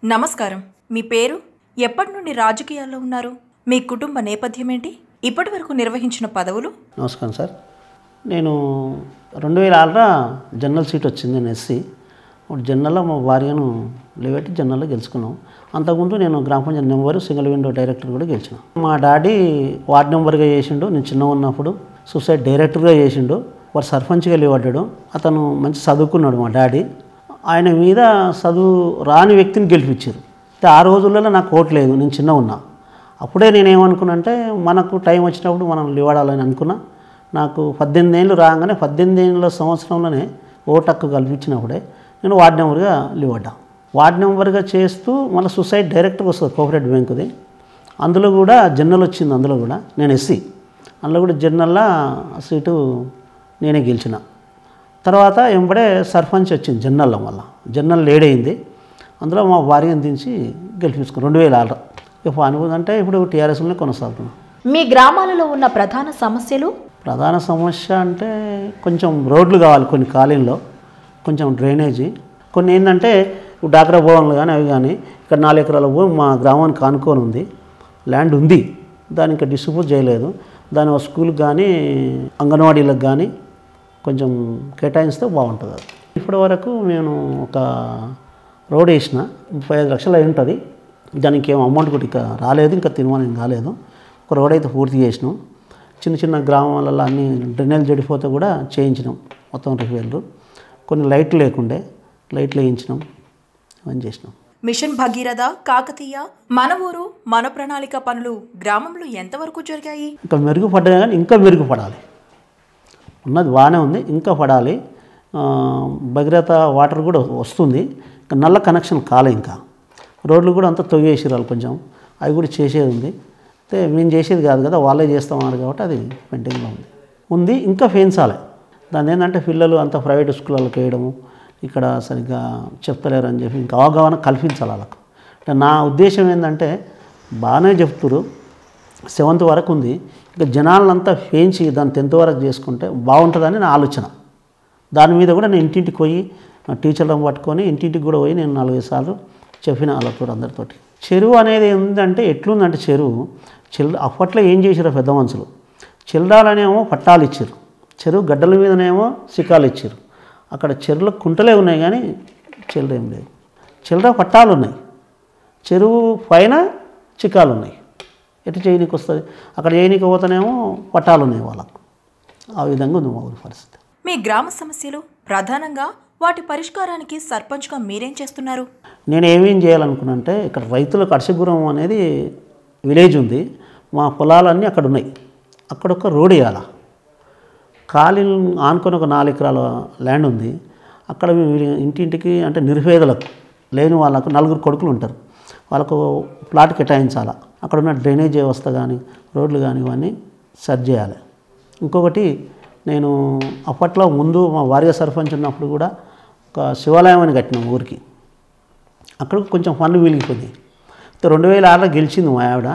నమస్కారం. మీ పేరు? ఎప్పటి నుండి రాజకీయాల్లో ఉన్నారు? మీ కుటుంబ నేపథ్యం ఏంటి? ఇప్పటి వరకు నిర్వహించిన పదవులు? నమస్కారం సార్. నేను 2006లో జనరల్ సీట్ వచ్చింది. నేను ఎస్సీ. జనరల్లో మా భార్యను లేబెట్టి జనరల్లో గెలుచుకున్నాం. అంతకుముందు నేను గ్రామ పంచాయతీ నెంబరు సింగిల్ విండో డైరెక్టర్ కూడా గెలిచిన. మా డాడీ వార్డు నెంబర్గా చేసిండు. నేను చిన్నగా ఉన్నప్పుడు సొసైటీ డైరెక్టర్గా చేసిండు. వాడు సర్పంచ్గా లేవడ్డాడు. అతను మంచి చదువుకున్నాడు మా డాడీ. ఆయన మీద చదువు రాని వ్యక్తిని గెలిపించారు. ఆ రోజులలో నాకు ఓటు లేదు, నేను చిన్న ఉన్నా. అప్పుడే నేనేమనుకున్నా అంటే మనకు టైం వచ్చినప్పుడు మనం లివాడాలని అనుకున్నా. నాకు 18 ఏళ్ళు రాగానే 18 ఏళ్ళ సంవత్సరంలోనే ఓటు హక్కు కల్పించినప్పుడే నేను వార్డు నెంబర్గా లివడ్డా. వార్డు నెంబర్గా చేస్తూ మళ్ళీ సొసైటీ డైరెక్టర్గా వస్తుంది కోఆపరేటివ్ బ్యాంకుది. అందులో కూడా జనరల్ వచ్చింది. అందులో కూడా నేను ఎస్సీ. అందులో కూడా జనరల్లో సీటు నేనే గెలిచిన. తర్వాత ఎంబడే సర్పంచ్ వచ్చింది జనరల్లో. మళ్ళీ జనరల్ లేట్ అయింది. అందులో మా భార్యను దించి గెలిపించుకున్నాం 2006. ఇప్పుడు అనుకుందంటే ఇప్పుడు టీఆర్ఎస్లోనే కొనసాగుతున్నాం. మీ గ్రామాలలో ఉన్న ప్రధాన సమస్యలు? ప్రధాన సమస్య అంటే కొంచెం రోడ్లు కావాలి, కొన్ని కాలనీలో కొంచెం డ్రైనేజీ, కొన్ని ఏంటంటే డాక్రా భవన్లు కానీ అవి కానీ. ఇక్కడ 4 ఎకరాల భూమి మా గ్రామానికి ఆనుకొని ఉంది, ల్యాండ్ ఉంది. దాన్ని ఇంకా డిస్ట్రిబ్యూట్ చేయలేదు. దాని స్కూల్కి కానీ అంగన్వాడీలకు కానీ కొంచెం కేటాయిస్తే బాగుంటుంది. అది ఇప్పటి వరకు నేను ఒక రోడ్ వేసిన 35 లక్షలు అయి ఉంటుంది. దానికి ఏం అమౌంట్ కూడా ఇక రాలేదు, ఇంకా తీర్మానం కాలేదు. ఒక రోడ్ అయితే పూర్తి చేసినాం. చిన్న చిన్న గ్రామాలలో అన్ని డ్రైనేజ్ చెడిపోతే కూడా చేయించినాం. మొత్తం రిపేర్లు. కొన్ని లైట్లు లేకుండే లైట్లు వేయించినాం, అవన్నీ చేసినాం. మిషన్ భగీరథ, కాకతీయ, మన ఊరు మన ప్రణాళిక పనులు గ్రామంలో ఎంతవరకు జరిగాయి? ఇంకా మెరుగుపడ్డాయి కానీ ఇంకా మెరుగుపడాలి. ఉన్నది బాగానే ఉంది, ఇంకా పడాలి. భగీరథ వాటర్ కూడా వస్తుంది, ఇంకా నల్ల కనెక్షన్ కాలే. ఇంకా రోడ్లు కూడా అంతా తొవ్వేసిరాలు కొంచెం, అవి కూడా చేసేది ఉంది. అయితే మేము చేసేది కాదు కదా, వాళ్ళే చేస్తామన్నారు కాబట్టి అది పెండింగ్లో ఉంది. ఇంకా పెంచాలి. దాని ఏంటంటే పిల్లలు అంతా ప్రైవేట్ స్కూళ్ళకి వేయడము, ఇక్కడ సరిగ్గా చెప్తలేరు అని చెప్పి ఇంకా అవగాహన కల్పించాలి వాళ్ళకు. అంటే నా ఉద్దేశం ఏంటంటే బాగానే చెప్తున్నారు, 7th వరకు ఉంది. ఇంకా జనాలంతా పెంచి దాన్ని 10th వరకు చేసుకుంటే బాగుంటుందని నా ఆలోచన. దాని మీద కూడా నేను ఇంటింటికి పోయి టీచర్లను పట్టుకొని ఇంటింటికి కూడా పోయి నేను 4-5 సార్లు చెప్పిన వాళ్ళతో అందరితోటి. చెరువు అనేది ఏంటంటే ఎట్లుందంటే చెరువు అప్పట్లో ఏం చేశారు పెద్ద మనుషులు, చిల్లాలనేమో పట్టాలు ఇచ్చారు, చెరువు గడ్డల మీదనేమో సిక్కాలు ఇచ్చారు. అక్కడ చెరువులో కుంటలే ఉన్నాయి కానీ చిల్లర ఏం లేదు. చిల్లర పట్టాలు ఉన్నాయి, చెరువు పైన చిక్కాలు ఉన్నాయి. ఎటు చేయనీకి వస్తుంది? అక్కడ చేయనీకి పోతేనేమో పట్టాలు ఉన్నాయి వాళ్ళకు. ఆ విధంగా ఉంది మా ఊరి పరిస్థితి. మీ గ్రామ సమస్యలు ప్రధానంగా వాటి పరిష్కారానికి సర్పంచ్గా మీరేం చేస్తున్నారు? నేను ఏమేం చేయాలనుకున్నా అంటే ఇక్కడ రైతులకు అర్షగురం అనేది విలేజ్ ఉంది. మా పొలాలన్నీ అక్కడ ఉన్నాయి. అక్కడ ఒక రోడ్ వేయాలి. ఖాళీ ఆనుకొని ఒక 4 ఎకరాల ల్యాండ్ ఉంది. అక్కడ ఇంటింటికి అంటే నిరుపేదలకు లేని వాళ్ళకు 4 కొడుకులు ఉంటారు, వాళ్ళకు ప్లాట్ కేటాయించాలి. అక్కడ ఉన్న డ్రైనేజ్ వ్యవస్థ కానీ రోడ్లు కానీ ఇవన్నీ సరి చేయాలి. ఇంకొకటి నేను అప్పట్లో ముందు మా భార్య సర్పంచ్ ఉన్నప్పుడు కూడా ఒక శివాలయం అని కట్టినాం ఊరికి. అక్కడ కొంచెం పనులు వీలిగిపోయింది. 2006లో గెలిచింది మా ఆవిడ.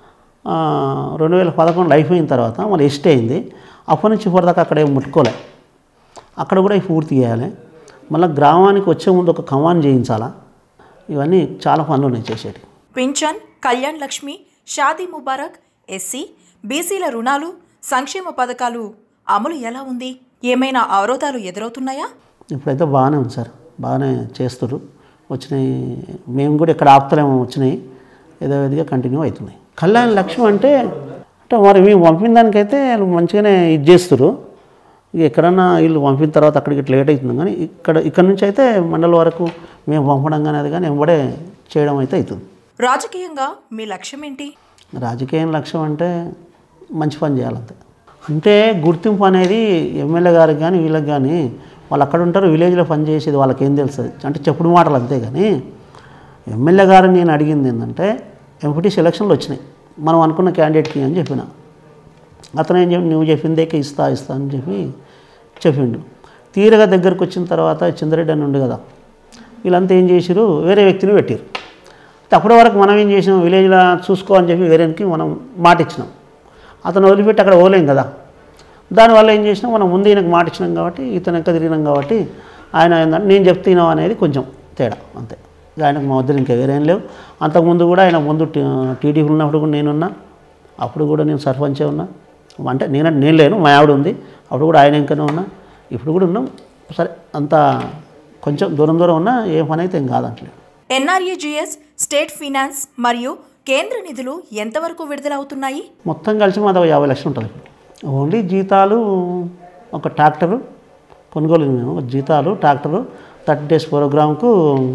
2011 అయిపోయిన తర్వాత మళ్ళీ ఎస్ట్ అయింది. అప్పటి నుంచి ఇప్పటిదాకా అక్కడ ఏం ముట్టుకోలే. అక్కడ కూడా పూర్తి చేయాలి. మళ్ళీ గ్రామానికి వచ్చే ముందు ఒక కమాన్ చేయించాలా. ఇవన్నీ చాలా పనులు ఉన్నాయి చేసేటి. పింఛన్, కళ్యాణ్ లక్ష్మి, షాదీ ముబారక్, ఎస్సీ, బీసీల రుణాలు, సంక్షేమ పథకాలు అమలు ఎలా ఉంది? ఏమైనా అవరోధాలు ఎదురవుతున్నాయా? ఇప్పుడైతే బాగానే ఉంది సార్, బాగానే చేస్తున్నారు. వచ్చినాయి, మేము కూడా ఇక్కడ ఆపుతలేమో, వచ్చినాయి, ఏదో విధిగా కంటిన్యూ అవుతున్నాయి. కళ్యాణ్ లక్ష్మి అంటే మరి మేము పంపిన దానికైతే వాళ్ళు మంచిగానే ఇది చేస్తారు. ఇక ఎక్కడన్నా వీళ్ళు పంపిన తర్వాత అక్కడికి లేట్ అవుతుంది. కానీ ఇక్కడ నుంచి అయితే మండలం వరకు మేము పంపడం కానీ అది కానీ ఎంబడే చేయడం అయితే అవుతుంది. రాజకీయంగా మీ లక్ష్యం ఏంటి? రాజకీయం లక్ష్యం అంటే మంచి పని చేయాలంతే. అంటే గుర్తింపు అనేది ఎమ్మెల్యే గారికి కానీ వీళ్ళకి కానీ, వాళ్ళు అక్కడ ఉంటారు విలేజ్లో పని చేసేది, వాళ్ళకి ఏం తెలుస్తుంది అంటే చెప్పుడు మాటలు అంతే. కానీ ఎమ్మెల్యే గారిని నేను అడిగింది ఏంటంటే ఎంపీటీసీ ఎలక్షన్లు వచ్చినాయి, మనం అనుకున్న క్యాండిడేట్కి అని చెప్పిన. అతను ఏం చెప్పి నువ్వు చెప్పిందే ఇస్తా అని చెప్పి చెప్పిండు. తీరగా దగ్గరకు వచ్చిన తర్వాత చంద్రెడ్డి అని ఉండు కదా, వీళ్ళంతా ఏం చేసారు, వేరే వ్యక్తిని పెట్టారు. అప్పటి వరకు మనం ఏం చేసినాం, విలేజ్లో చూసుకో అని చెప్పి వేరేకి మనం మాట ఇచ్చినాం. అతను వదిలిపెట్టి అక్కడ పోలేం కదా. దానివల్ల ఏం చేసినాం, మనం ముందు ఈయనకు మాట ఇచ్చినాం కాబట్టి, ఇతను ఎక్క తిరిగినాం కాబట్టి ఆయన ఏంటంటే నేను చెప్తున్నాం అనేది కొంచెం తేడా అంతే. ఆయనకు మా వద్ద ఇంకా వేరేం లేవు. అంతకుముందు కూడా ఆయన ముందు టీడీపీ ఉన్నప్పుడు కూడా నేనున్నా, అప్పుడు కూడా నేను సర్పంచే ఉన్నా. అంటే నేను లేను, మా ఆవిడ ఉంది, అప్పుడు కూడా ఆయన ఇంకనే ఉన్నా, ఇప్పుడు కూడా ఉన్నాం. సరే అంతా కొంచెం దూరం ఉన్నా ఏ పని అయితే ఏం కాదంటలేదు. ఎన్ఆర్ఈజీఎస్, స్టేట్ ఫినాన్స్ మరియు కేంద్ర నిధులు ఎంతవరకు విడుదలవుతున్నాయి? మొత్తం కలిసి మాది 50 లక్షలు ఉంటుంది. ఓన్లీ జీతాలు, ఒక ట్రాక్టరు కొనుగోలు, మేము జీతాలు ట్రాక్టరు 30 days ప్రోగ్రాంకు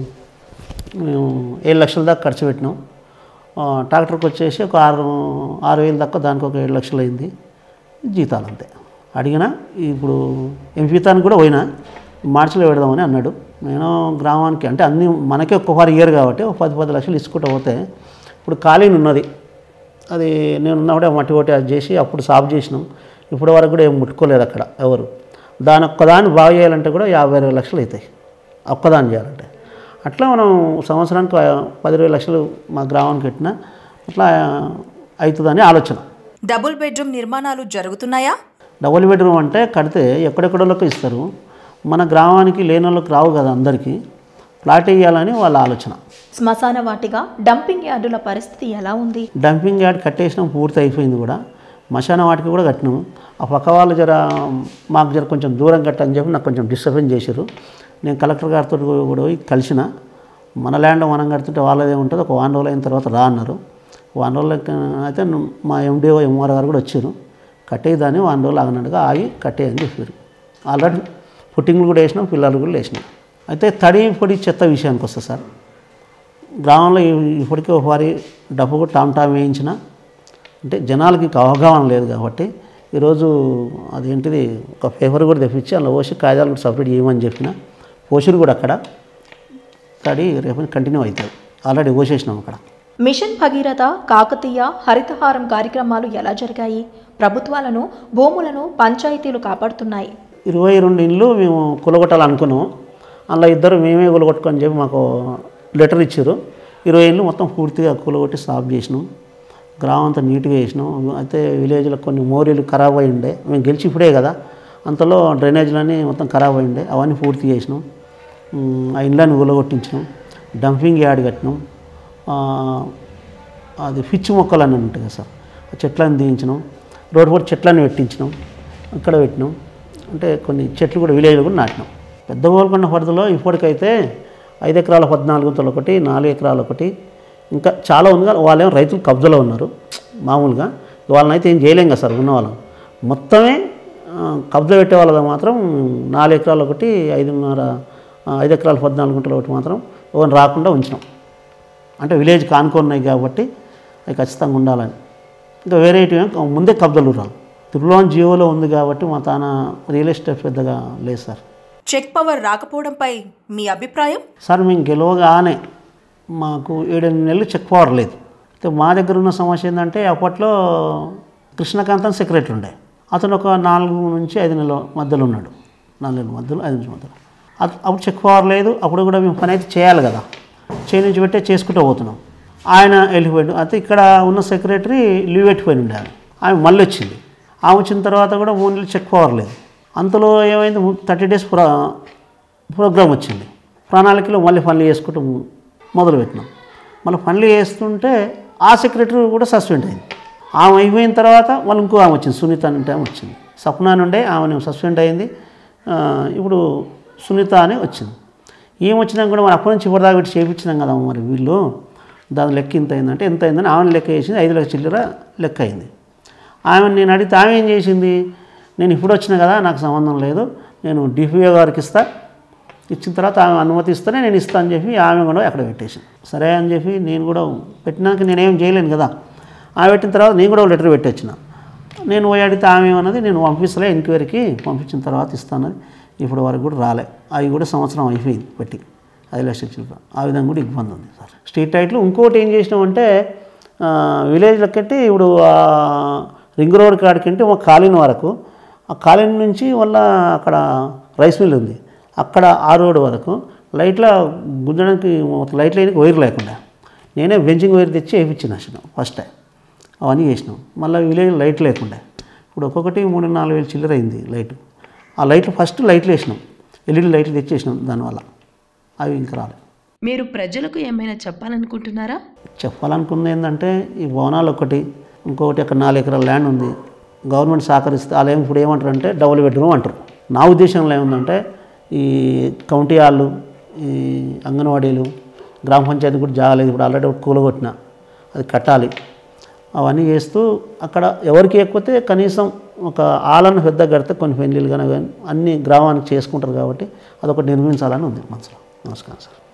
మేము 7 లక్షల దాకా ఖర్చు పెట్టినాం. ట్రాక్టర్కి వచ్చేసి ఒక 6,000 దాకా, దానికి ఒక 7 లక్షలు అయింది జీతాలు అంతే. అడిగినా ఇప్పుడు ఎంపీతానికి కూడా పోయినా మార్చిలో పెడదామని అన్నాడు. నేను గ్రామానికి అంటే అన్నీ మనకే ఒక్కసారి ఇయర్ కాబట్టి ఒక 10 లక్షలు ఇసుకుంటూ పోతే ఇప్పుడు ఖాళీని ఉన్నది. అది నేను ఉన్నప్పుడే మట్టి కొట్టి అది చేసి అప్పుడు సాఫ్ చేసినాం. ఇప్పటి వరకు కూడా ఏం ముట్టుకోలేదు అక్కడ ఎవరు. దాని ఒక్కదాన్ని బాగు చేయాలంటే కూడా 50-20 లక్షలు అవుతాయి ఒక్కదాన్ని చేయాలంటే. అట్లా మనం సంవత్సరానికి 10-20 లక్షలు మా గ్రామానికి పెట్టినా అట్లా అవుతుందని ఆలోచన. డబుల్ బెడ్రూమ్ నిర్మాణాలు జరుగుతున్నాయా? డబుల్ బెడ్రూమ్ అంటే కడితే ఎక్కడెక్కడోళ్ళకి ఇస్తారు, మన గ్రామానికి లేని వాళ్ళకి రావు కదా, అందరికీ ప్లాట్ వేయాలని వాళ్ళ ఆలోచన. శ్మశాన వాటిగా డంపింగ్ యార్డుల పరిస్థితి ఎలా ఉంది? డంపింగ్ యార్డ్ కట్టేసినాం, పూర్తి అయిపోయింది కూడా. శ్మశాన వాటికి కూడా కట్టినాము. ఆ పక్క వాళ్ళు మాకు కొంచెం దూరం కట్టని చెప్పి నాకు కొంచెం డిస్టర్బెన్స్ చేశారు. నేను కలెక్టర్ గారితో కూడా పోయి కలిసిన, మన ల్యాండ్ మనం కడుతుంటే వాళ్ళదే ఉంటుంది, ఒక 1 రోజులు అయిన తర్వాత రా అన్నారు. 1 రోజులు అయితే మా ఎండిఓ ఎంఆర్ గారు కూడా వచ్చారు. కట్టేదాన్ని 1 రోజులు ఆగినట్టుగా ఆగి కట్టేయని చెప్పారు. ఆల్రెడీ పుట్టింగ్లు కూడా వేసినాం, పిల్లలు కూడా వేసినాం. అయితే తడి పొడి చెత్త విషయానికి వస్తుంది సార్. గ్రామంలో ఇప్పటికీ ఒకసారి డబ్బు టామ్ వేయించిన అంటే జనాలకి అవగాహన లేదు కాబట్టి ఈరోజు అదేంటిది ఒక పేపర్ కూడా తెప్పించి అందులో పోసి కాగితాలు కూడా సపరేట్ చేయమని చెప్పిన. పోషులు కూడా అక్కడ తడి రేపు కంటిన్యూ అవుతుంది. ఆల్రెడీ పోసేసినాం అక్కడ. మిషన్ భగీరథ, కాకతీయ, హరితహారం కార్యక్రమాలు ఎలా జరిగాయి? ప్రభుత్వాలను, భూములను పంచాయతీలు కాపాడుతున్నాయి. 22 ఇండ్లు మేము కూలగొట్టాలనుకున్నాం. అందులో 2 మేమే కూలగొట్టుకొని చెప్పి మాకు లెటర్ ఇచ్చారు. 20 ఇండ్లు మొత్తం పూర్తిగా కూలగొట్టి సాఫ్ చేసినాం. గ్రామం అంతా నీట్గా చేసినాం. అయితే విలేజ్లో కొన్ని మోరీలు ఖరాబ్ అయి ఉండే, మేము గెలిచి ఇప్పుడే కదా, అంతలో డ్రైనేజీలన్నీ మొత్తం ఖరాబ్ అయి ఉండే, అవన్నీ పూర్తి చేసినాం. ఆ ఇండ్లని కూలగొట్టించినాం. డంపింగ్ యార్డ్ కట్టినాం. అది పిచ్చి మొక్కలు అని ఉంటాయి కదా సార్, ఆ చెట్లను దించినాం. రోడ్డు కూడా చెట్లను పెట్టించినాం, అక్కడ పెట్టినాం. అంటే కొన్ని చెట్లు కూడా విలేజ్లో కూడా నాటినాం. పెద్ద గోల్కొండ పరిధిలో ఇప్పటికైతే 5 ఎకరాల 14 గుంతలు ఒకటి, 4 ఎకరాలు ఒకటి, ఇంకా చాలా ఉంది. వాళ్ళేమో రైతులు కబ్జాలో ఉన్నారు మామూలుగా. వాళ్ళని అయితే ఏం చేయలేం కదా సార్, ఉన్న వాళ్ళం మొత్తమే కబ్జా పెట్టే వాళ్ళది మాత్రం 4 ఎకరాలు ఒకటి, 5 ఎకరాల 14 గుంటలు ఒకటి మాత్రం ఎవరిని రాకుండా ఉంచినాం. అంటే విలేజ్ కానుకున్నాయి కాబట్టి అవి ఖచ్చితంగా ఉండాలని. ఇంకా వేరే ముందే కబ్జాలు రావు. తిరుమల జియోలో ఉంది కాబట్టి మా తాన రియల్ ఎస్టేట్ పెద్దగా లేదు సార్. చెక్ పవర్ రాకపోవడంపై మీ అభిప్రాయం? సార్ మేము గెలవగానే మాకు 7-8 నెలలు చెక్ పవర్ లేదు. అయితే మా దగ్గర ఉన్న సమస్య ఏంటంటే అప్పట్లో కృష్ణకాంతన్ సెక్రటరీ ఉండే, అతను ఒక 4 నుంచి 5 నెలల మధ్యలో ఉన్నాడు. 4 నెలల మధ్యలో 5 నిమిషాల మధ్యలో. అప్పుడు చెక్ పవర్ లేదు. అప్పుడు కూడా మేము పని అయితే చేయాలి కదా, నుంచి పెట్టే చేసుకుంటూ పోతున్నాం. ఆయన వెళ్ళిపోయాడు. అయితే ఇక్కడ ఉన్న సెక్రటరీ లీవ్ పెట్టిపోయి ఉండే, ఆమె మళ్ళీ వచ్చింది. ఆమె వచ్చిన తర్వాత కూడా 3 నెలలు చెక్ పవర్ లేదు. అంతలో ఏమైంది, 30 days ప్రోగ్రామ్ వచ్చింది. ప్రణాళికలో మళ్ళీ పనులు చేసుకుంటూ మొదలుపెట్టినాం. మళ్ళీ పనులు చేస్తుంటే ఆ సెక్రటరీ కూడా సస్పెండ్ అయింది. ఆమె అయిపోయిన తర్వాత మళ్ళీ ఇంకో ఆమె వచ్చింది, సునీత అంటే ఆమె వచ్చింది. సప్నా నుండే ఆమె సస్పెండ్ అయింది. ఇప్పుడు సునీత అని వచ్చింది. ఏం వచ్చినా కూడా మరి అప్పటి నుంచి ఇప్పటిదాకా పెట్టి చేయించినాం కదా, మరి వీళ్ళు దాని లెక్క ఇంత అయిందంటే ఎంత అయిందని ఆమెను లెక్క చేసింది. 5 లక్షల చిల్లర లెక్క అయింది. ఆమెను నేను అడిగితే ఆమె ఏం చేసింది, నేను ఇప్పుడు వచ్చినా కదా, నాకు సంబంధం లేదు, నేను డిపిఓ గారికి ఇచ్చిన తర్వాత ఆమె అనుమతి ఇస్తేనే నేను ఇస్తాను అని చెప్పి ఆమె కూడా అక్కడ పెట్టేసింది. సరే అని చెప్పి నేను కూడా పెట్టినాక నేనేం చేయలేను కదా. ఆమె పెట్టిన తర్వాత నేను కూడా లెటర్ పెట్టొచ్చిన. నేను పోయి అడిగితే ఆమె ఏమన్నది, నేను పంపిస్తలే, ఎంక్వైరీకి పంపించిన తర్వాత ఇస్తానని. ఇప్పుడు వరకు కూడా రాలే. అవి కూడా సంవత్సరం అయిపోయింది పెట్టి 5 లక్షల చిల్లర. ఆ విధంగా కూడా ఇబ్బంది ఉంది సార్. స్ట్రీట్ లైట్లు ఇంకోటి ఏం చేసినామంటే విలేజ్లో కట్టి ఇప్పుడు రింగ్ రోడ్ కాడికంటే మా కాలనీ వరకు, ఆ కాలనీ నుంచి వల్ల అక్కడ రైస్ మిల్ ఉంది, అక్కడ ఆ రోడ్డు వరకు లైట్ల గుంజడానికి లైట్లు అయిన వైర్ లేకుండా నేనే బెంచింగ్ వైర్ తెచ్చి వేయించిన ఫస్ట్ టైం. అవన్నీ చేసినాం. మళ్ళీ విలేజ్ లైట్ లేకుండా ఇప్పుడు ఒక్కొక్కటి 3-4 వేలు చిల్లర అయింది లైట్. ఆ లైట్లు ఫస్ట్ లైట్లు వేసినాం, ఎల్ఈడి లైట్లు తెచ్చేసినాం. దానివల్ల అవి ఇంకా రాలేదు. మీరు ప్రజలకు ఏమైనా చెప్పాలనుకుంటున్నారా? చెప్పాలనుకుంది ఏంటంటే ఈ భవనాలు ఒకటి, ఇంకొకటి అక్కడ 4 ఎకరాల ల్యాండ్ ఉంది. గవర్నమెంట్ సహకరిస్తే వాళ్ళు ఇప్పుడు ఏమంటారు అంటే డబుల్ బెడ్రూమ్ అంటారు. నా ఉద్దేశంలో ఏముందంటే ఈ కౌంటీ హాళ్ళు, ఈ అంగన్వాడీలు, గ్రామ పంచాయతీ కూడా జాగలేదు. ఇప్పుడు ఆల్రెడీ ఒకటి కూలగొట్టిన, అది కట్టాలి. అవన్నీ చేస్తూ అక్కడ ఎవరికి ఎక్కువతే కనీసం ఒక ఆలను పెద్ద కడితే కొన్ని పెళ్ళిళ్ళు కానీ అన్ని గ్రామానికి చేసుకుంటారు కాబట్టి అదొకటి నిర్మించాలని ఉంది మనసులో. నమస్కారం సార్.